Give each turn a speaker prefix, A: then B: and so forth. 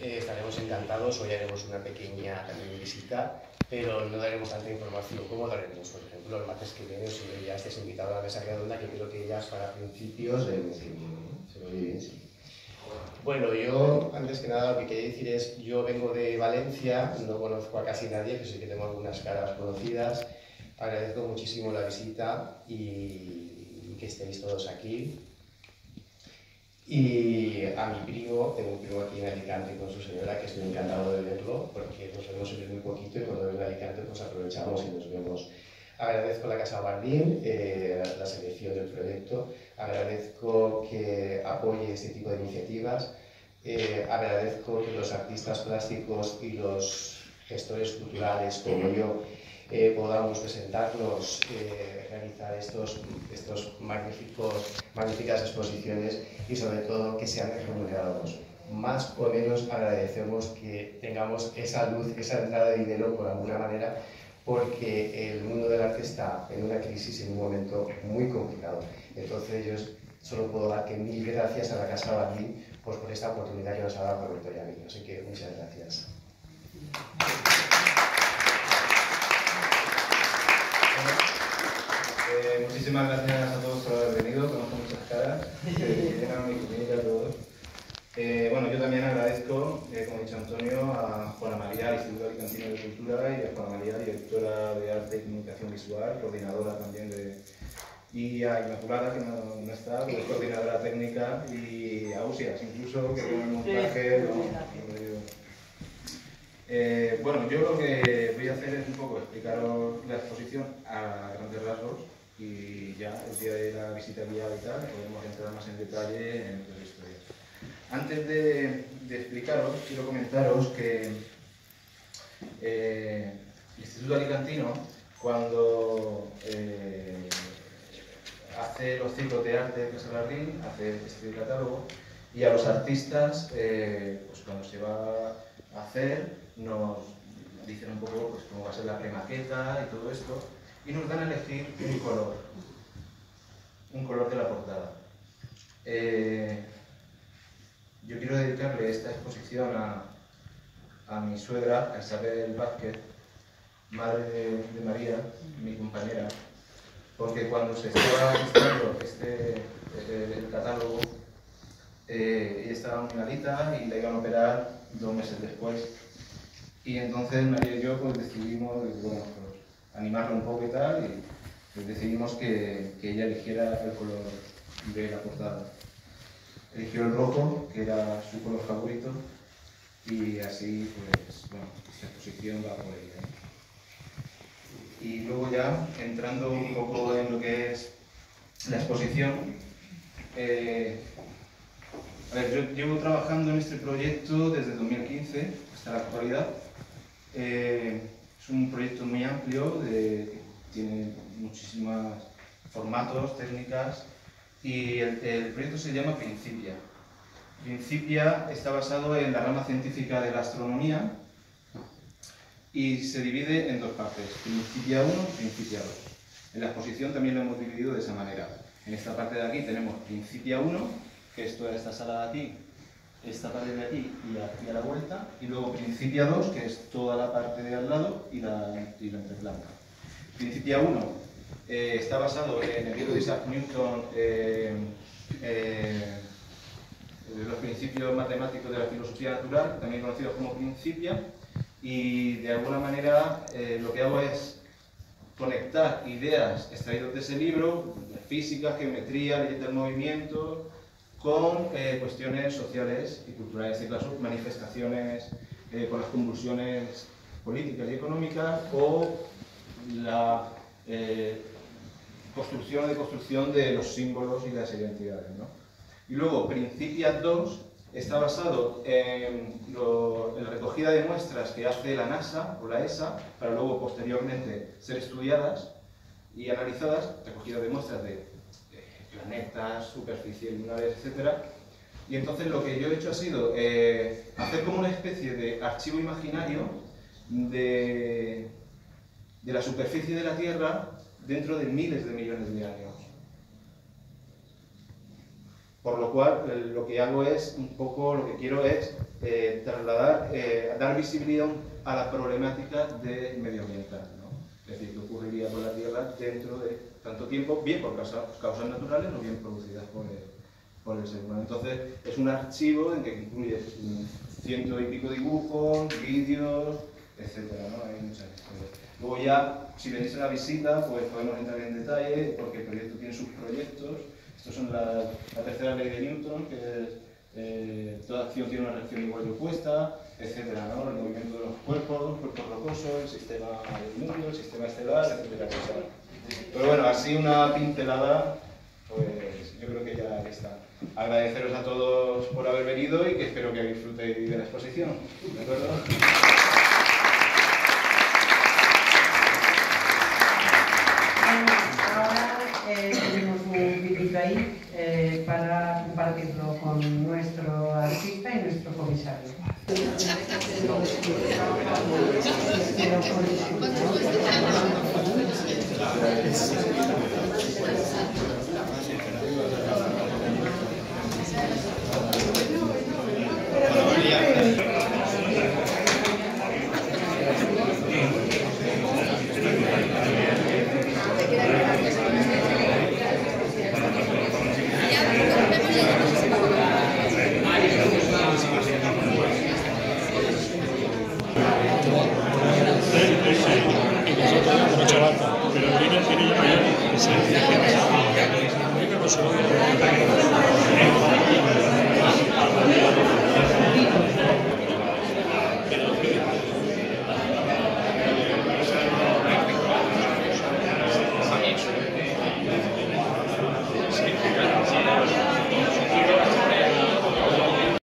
A: estaremos encantados. Hoy haremos una pequeña también visita, pero no daremos tanta información como daremos, por ejemplo, el martes que viene, si ya estés invitado a la mesa redonda, que creo que ya es para principios del mes que viene, ¿no? ¿Se me oye bien? Sí. Bueno, yo, antes que nada, lo que quería decir es, yo vengo de Valencia, no conozco a casi nadie, que sí que tengo algunas caras conocidas. Agradezco muchísimo la visita y que estéis todos aquí. Y a mi primo, tengo un primo aquí en Alicante con su señora, que estoy encantado de verlo, porque nos vemos siempre muy poquito y cuando vengo a Alicante pues aprovechamos y nos vemos. Agradezco a la Casa Bardín la selección del proyecto, agradezco que apoye este tipo de iniciativas, agradezco que los artistas plásticos y los gestores culturales como yo podamos presentarnos, realizar estos magníficas exposiciones y sobre todo que sean remunerados. Más o menos agradecemos que tengamos esa luz, esa entrada de dinero por alguna manera, porque el mundo del arte está en una crisis en un momento muy complicado. Entonces yo solo puedo dar que mil gracias a la Casa Bardín pues, por esta oportunidad que nos ha dado Roberto y a mí. Así que muchas gracias.
B: Muchísimas gracias a todos por haber venido, conozco muchas caras, que llenan mi comida a todos. Bueno, yo también agradezco, como ha dicho Antonio, a Juana María, Instituto Alicantino de Cultura, y a Juana María, directora de Arte y Comunicación Visual, coordinadora también y a Inmaculada, que no está, que es coordinadora técnica, y a Usias, incluso, que con el montaje. Bueno, yo lo que voy a hacer es un poco explicaros la exposición a grandes rasgos y ya el día de la visita guiada y tal podemos entrar más en detalle en la historia. Antes de explicaros, quiero comentaros que el Instituto Alicantino, cuando hace los ciclos de arte de Casa Bardín, hace este catálogo, y a los artistas, pues cuando se va a hacer, nos dicen un poco pues, cómo va a ser la premaqueta y todo esto, y nos dan a elegir un color de la portada. Yo quiero dedicarle esta exposición a mi suegra, a Isabel Vázquez, madre de María, mi compañera, porque cuando se estaba registrando el catálogo, ella estaba muy malita y la iban a operar 2 meses después. Y entonces María y yo pues, decidimos bueno, pues, animarla un poco y tal, y pues, decidimos que ella eligiera el color de la portada. Eligió el rojo, que era su color favorito, y así, pues, bueno, esta exposición va por ella. Y luego ya, entrando un poco en lo que es la exposición, a ver, yo llevo trabajando en este proyecto desde 2015 hasta la actualidad. Es un proyecto muy amplio, tiene muchísimos formatos, técnicas, y el proyecto se llama Principia. Principia está basado en la rama científica de la astronomía y se divide en 2 partes, Principia 1 y Principia 2. En la exposición también lo hemos dividido de esa manera. En esta parte de aquí tenemos Principia 1, que es toda esta sala de aquí, esta parte de aquí y aquí a la vuelta, y luego Principia 2, que es toda la parte de al lado y la entreplanta. Principia 1 está basado en el libro de Isaac Newton, los principios matemáticos de la filosofía natural, también conocidos como Principia, y de alguna manera lo que hago es conectar ideas extraídas de ese libro, física, geometría, leyes del movimiento, con cuestiones sociales y culturales, en este caso manifestaciones con las convulsiones políticas y económicas o la construcción de los símbolos y de las identidades, ¿no? Y luego, Principia 2 está basado en la recogida de muestras que hace la NASA o la ESA para luego posteriormente ser estudiadas y analizadas, recogida de muestras de planetas, superficie lunares, etc. Y entonces lo que yo he hecho ha sido hacer como una especie de archivo imaginario de la superficie de la Tierra dentro de miles de millones de años. Por lo cual, lo que hago es, un poco, lo que quiero es trasladar, dar visibilidad a la problemática de medioambiental, ¿no? Es decir, qué ocurriría con la Tierra dentro de tanto tiempo, bien por causas naturales o bien producidas por el ser humano. Entonces, es un archivo en que incluye 100 y pico dibujos, vídeos, etcétera, ¿no? Hay muchas historias. Luego ya, si venís a la visita, pues podemos entrar en detalle, porque el proyecto tiene subproyectos. Estos son la tercera ley de Newton, que es toda acción tiene una reacción igual y opuesta, etcétera, ¿no? El movimiento de los cuerpos rocosos, el sistema del mundo, el sistema estelar, etcétera. Pero bueno, así una pincelada, pues yo creo que ya está. Agradeceros a todos por haber venido y que espero que disfrutéis de la exposición. ¿De acuerdo?
C: Tenemos un vídeo ahí para compartirlo con nuestro artista y nuestro comisario.